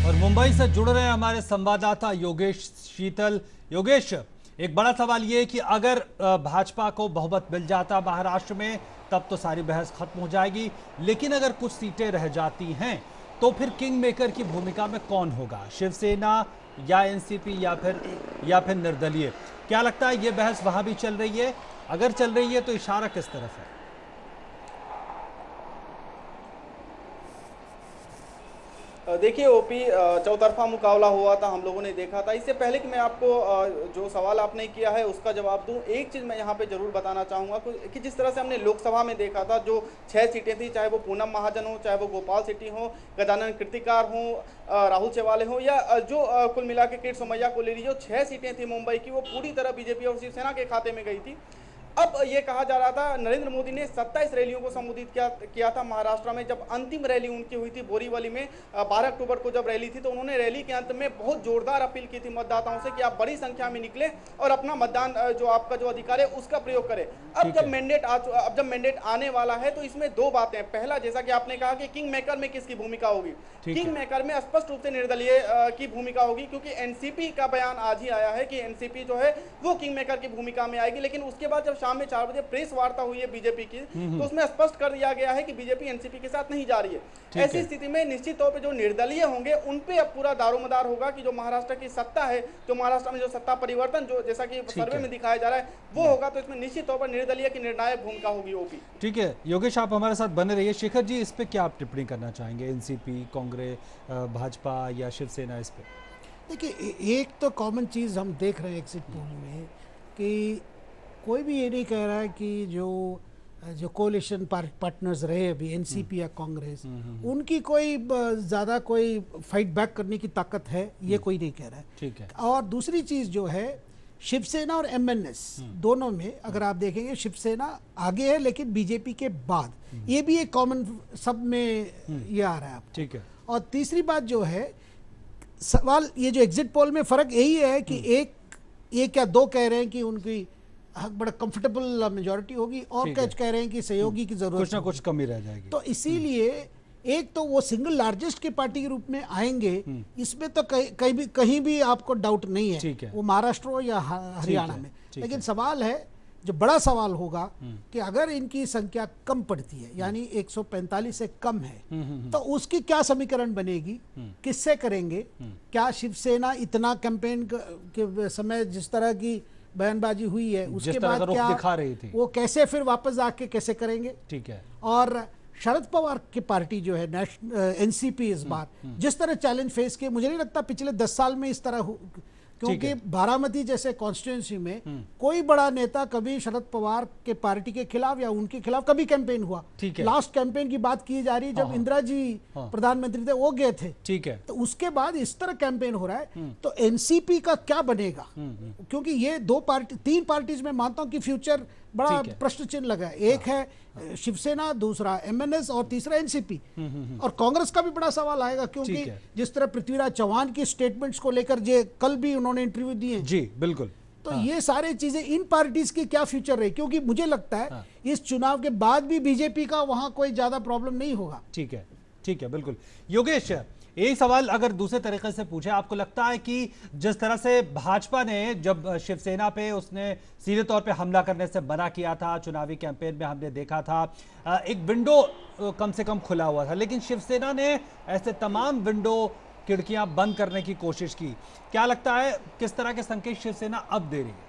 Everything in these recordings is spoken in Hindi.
और मुंबई से जुड़ रहे हैं हमारे संवाददाता योगेश शीतल। योगेश, एक बड़ा सवाल ये है कि अगर भाजपा को बहुमत मिल जाता महाराष्ट्र में तब तो सारी बहस खत्म हो जाएगी, लेकिन अगर कुछ सीटें रह जाती हैं तो फिर किंग मेकर की भूमिका में कौन होगा? शिवसेना या एनसीपी या फिर निर्दलीय? क्या लगता है ये बहस वहां भी चल रही है? अगर चल रही है तो इशारा किस तरफ है? देखिए ओपी, चौतरफा मुकाबला हुआ था, हम लोगों ने देखा था। इससे पहले कि मैं आपको जो सवाल आपने किया है उसका जवाब दूं, एक चीज़ मैं यहाँ पे जरूर बताना चाहूँगा कि जिस तरह से हमने लोकसभा में देखा था, जो 6 सीटें थी, चाहे वो पूनम महाजन हो, चाहे वो गोपाल सेठी हो, गजानन कीर्तिकार हो, राहुल चेवाले हो, या जो कुल मिला के किट सोमैया को ले लीजिए, जो 6 सीटें थी मुंबई की, वो पूरी तरह बीजेपी और शिवसेना के खाते में गई थी। अब ये कहा जा रहा था, नरेंद्र मोदी ने 27 रैलियों को संबोधित किया था महाराष्ट्र में। जब अंतिम रैली उनकी हुई थी बोरीवली में 12 अक्टूबर को जब रैली थी, तो उन्होंने रैली के अंत में बहुत जोरदार अपील की थी मतदाताओं से कि आप बड़ी संख्या में निकलें और अपना मतदान जो आपका जो अधिकार है उसका प्रयोग करें। अब जब मैंडेट आने वाला है तो इसमें दो बातें हैं। पहला, जैसा कि आपने कहा कि किंग मेकर में किसकी भूमिका होगी, किंग मेकर में स्पष्ट रूप से निर्दलीय की भूमिका होगी, क्योंकि एनसीपी का बयान आज ही आया है कि एनसीपी जो है वो किंग मेकर की भूमिका में आएगी। लेकिन उसके बाद जब शाम में 4 बजे प्रेस वार्ता हुई है बीजेपी की, तो उसमें स्पष्ट कर दिया गया है कि बीजेपी एनसीपी के साथ नहीं जा रही है। ऐसी स्थिति में निश्चित तौर पे जो निर्दलीय होंगे उन पे अब पूरा दारोमदार होगा कि जो महाराष्ट्र की सत्ता है, जो महाराष्ट्र में जो सत्ता परिवर्तन जो जैसा कि सर्वे में दिखाया जा रहा है वो होगा, तो इसमें निश्चित तौर पर निर्दलीय की निर्णायक भूमिका होगी। ओपी, ठीक है योगेश, आप हमारे साथ बने रहिए। शेखर जी, इस पे क्या आप टिप्पणी करना चाहेंगे? एनसीपी, कांग्रेस, भाजपा या शिवसेना, इस पे? देखिए, एक तो कॉमन चीज़ हम देख रहे हैं एग्जिट पोल में कि कोई भी ये नहीं कह रहा है कि जो कोalition पार्टनर्स रहे अभी एनसीपी या कांग्रेस, उनकी कोई ज़्यादा कोई फाइट बैक करने की ताकत है, ये कोई नहीं कह रहा है। ठीक है। और दूसरी चीज़ जो है, शिवसेना और एमएनएस दोनों में अगर आप देखेंगे शिवसेना आगे है, लेकिन बीजेपी के बाद, ये भी एक कॉमन सब में ये आ रहा है आपको। ठीक है। और तीसरी बात जो है, सवाल ये जो एग्जिट पोल में फ़र्क यही है कि एक या दो कह रहे हैं कि उनकी बड़ा कंफर्टेबल मेजॉरिटी होगी, और कुछ कह रहे हैं कि सहयोगी की जरूरत, कुछ ना कुछ कमी रह जाएगी। तो इसीलिए एक तो वो सिंगल लार्जेस्ट की पार्टी के रूप में आएंगे, इसमें तो कहीं भी आपको डाउट नहीं है, वो महाराष्ट्र हो या हरियाणा में। लेकिन सवाल है, जो बड़ा सवाल होगा कि अगर इनकी संख्या कम पड़ती है, यानी 145 से कम है, तो उसकी क्या समीकरण बनेगी, किससे करेंगे? क्या शिवसेना इतना कैंपेन के समय जिस तरह की बयानबाजी हुई है उसके बाद क्या दिखा रही थी, वो कैसे फिर वापस आके कैसे करेंगे? ठीक है। और शरद पवार की पार्टी जो है एनसीपी, इस बार जिस तरह चैलेंज फेस किए, मुझे नहीं लगता पिछले 10 साल में इस तरह क्योंकि बारामती जैसे कॉन्स्टिट्यूंसी में कोई बड़ा नेता कभी शरद पवार के पार्टी के खिलाफ या उनके खिलाफ कभी कैंपेन हुआ। लास्ट कैंपेन की बात की जा रही है जब इंदिरा जी प्रधानमंत्री थे, वो गए थे। ठीक है। तो उसके बाद इस तरह कैंपेन हो रहा है, तो एनसीपी का क्या बनेगा? क्योंकि ये तीन पार्टीज में मानता हूं कि फ्यूचर बड़ा प्रश्न चिन्ह लगा है। एक है शिवसेना, दूसरा एमएनएस और तीसरा एनसीपी। और कांग्रेस का भी बड़ा सवाल आएगा, क्योंकि जिस तरह पृथ्वीराज चौहान की स्टेटमेंट्स को लेकर जो कल भी उन्होंने इंटरव्यू दिए, जी बिल्कुल, तो ये सारे चीजें इन पार्टीज की क्या फ्यूचर रहे, क्योंकि मुझे लगता है इस चुनाव के बाद भी बीजेपी का वहां कोई ज्यादा प्रॉब्लम नहीं होगा। ठीक है, ठीक है, बिल्कुल। योगेश, एक सवाल अगर दूसरे तरीके से पूछे, आपको लगता है कि जिस तरह से भाजपा ने जब शिवसेना पे उसने सीधे तौर पे हमला करने से मना किया था, चुनावी कैंपेन में हमने देखा था एक विंडो कम से कम खुला हुआ था, लेकिन शिवसेना ने ऐसे तमाम विंडो खिड़कियां बंद करने की कोशिश की। क्या लगता है किस तरह के संकेत शिवसेना अब दे रही है?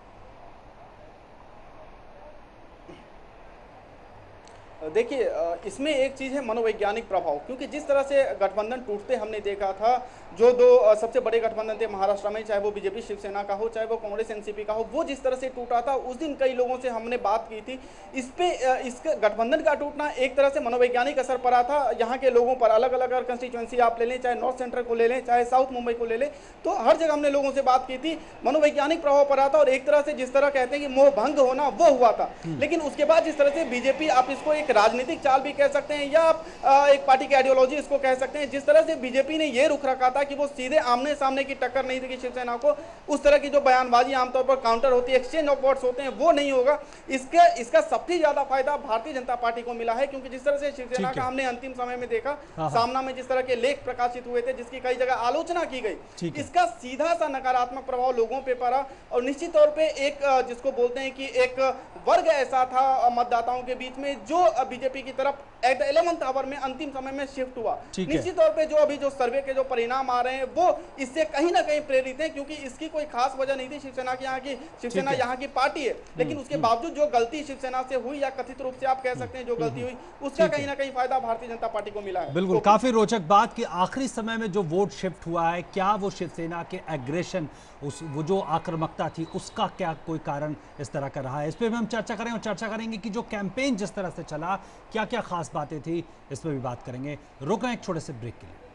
देखिए, इसमें एक चीज़ है मनोवैज्ञानिक प्रभाव, क्योंकि जिस तरह से गठबंधन टूटते हमने देखा था, जो दो सबसे बड़े गठबंधन थे महाराष्ट्र में, चाहे वो बीजेपी शिवसेना का हो, चाहे वो कांग्रेस एनसीपी का हो, वो जिस तरह से टूटा था, उस दिन कई लोगों से हमने बात की थी। इस गठबंधन का टूटना एक तरह से मनोवैज्ञानिक असर पड़ा था यहाँ के लोगों पर। अलग अलग अगर कंस्टिट्यूएंसी आप ले लें, चाहे नॉर्थ सेंट्रल को ले लें, चाहे साउथ मुंबई को ले लें, तो हर जगह हमने लोगों से बात की थी, मनोवैज्ञानिक प्रभाव पड़ा था। और एक तरह से जिस तरह कहते हैं कि मोह भंग होना, वो हुआ था। लेकिन उसके बाद जिस तरह से बीजेपी आप इसको एक राजनीतिक चाल भी कह सकते हैं या आप एक पार्टी की आइडियोलॉजी इसको कह सकते हैं। जिस तरह से बीजेपी ने ये रुख रखा था कि वो सीधे आमने सामने की टक्कर नहीं देगी शिवसेना को, उस तरह की जो बयानबाजी आमतौर पर काउंटर होती है, एक्सचेंज ऑफ वर्ड्स होते हैं, वो नहीं होगा। इसका सबसे ज्यादा फायदा भारतीय जनता पार्टी को मिला है, क्योंकि जिस तरह से शिवसेना का हमने अंतिम समय में देखा, सामना में जिस तरह के लेख प्रकाशित हुए थे जिसकी कई जगह आलोचना की गई, इसका सीधा सा नकारात्मक प्रभाव लोगों पे पड़ा। और निश्चित तौर पे एक जिसको बोलते हैं कि एक वर्ग ऐसा था मतदाताओं के बीच में जो बीजेपी की तरफ एट द 11th आवर में अंतिम समय में शिफ्ट हुआ। निश्चित तौर पे जो अभी जो सर्वे के जो परिणाम आ रहे हैं वो इससे कहीं ना कहीं प्रेरित हैं, क्योंकि इसकी कोई खास वजह नहीं थी शिवसेना की। शिवसेना यहाँ की पार्टी है, लेकिन उसके बावजूद जो गलती शिवसेना से हुई या कथित रूप से आप कह सकते हैं जो गलती हुई, उसका कहीं ना कहीं फायदा भारतीय जनता पार्टी को मिला है। बिल्कुल, काफी रोचक बात कि आखिरी समय में जो वोट शिफ्ट हुआ है, क्या वो शिवसेना के एग्रेशन, वो जो आक्रामकता थी, उसका क्या कोई कारण इस तरह का रहा है? इस पर भी हम चर्चा करेंगे और चर्चा करेंगे कि जो कैंपेन जिस तरह से चला, क्या क्या खास बातें थी, इस पर भी बात करेंगे। रुक रहे हैं एक छोटे से ब्रेक के लिए।